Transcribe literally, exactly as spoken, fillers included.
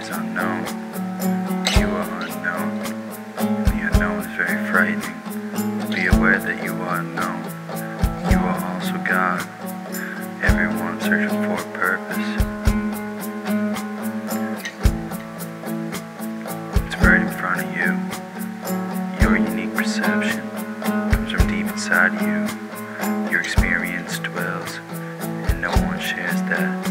is unknown. You are unknown. The unknown is very frightening. Be aware that you are unknown. You are also God. Everyone searching for a purpose. It's right in front of you. Your unique perception comes from deep inside you. Your experience dwells, and no one shares that.